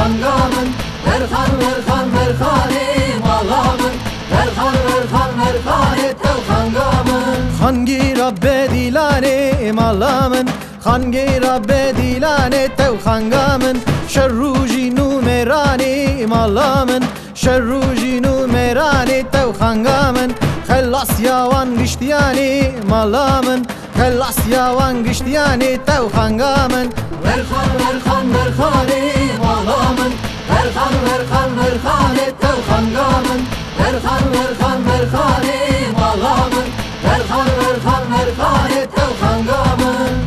hangamın, verhan verhan verhanim Allah'ımın, verhan verhan verhane tev hangamın. Hangi Rabbe dilanem Allah'ımın, hangi Rabbe dilane tev hangamın. Şerru jinu meranim Allah'ımın, şerru jinu merane tev hangamın. Khellas yavan giştiyanim Allah'ımın, khellas yavan giştiyane tev hangamın. Verhan verhan verhanim Allah'ımın, verhan verhan verhane tev hangamın. Verhan verhan verhanim Allah'ımın, verhan verhan verhane tev hangamın.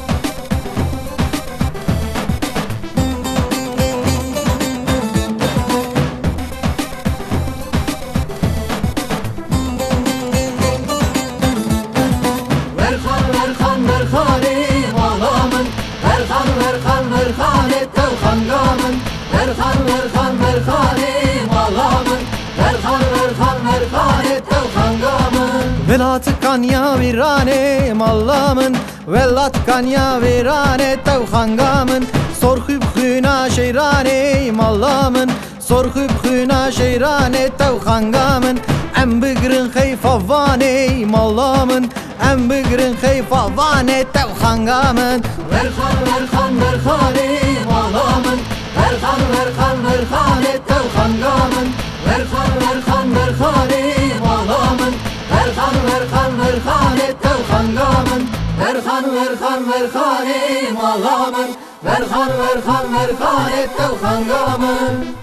Verhan verhan verhanim Allah'ımın, verhan verhan verhane tev hangamın. Verhan verhan verhanim Allah'ımın, verhan verhan verhane tev hangamın. Velat kanya viranem Allah'ımın, velat kanya virane tev hangamın. Sorhub khuna şeyranem Allah'ımın, sorhub khuna şeyrane tev hangamın. Em bigrin khayfa vanem Allah'ımın, em bigrin khayfa vane tev hangamın. Verhan verhan verhanim Allah'ımın, verhan verhan verhane tev hangamın. Verhan verhan verhanim Allah'ımın, verhan verhan verhane tev hangamın. Verhan verhan verhanim Allah'ımın, verhan verhan verhane tev hangamın.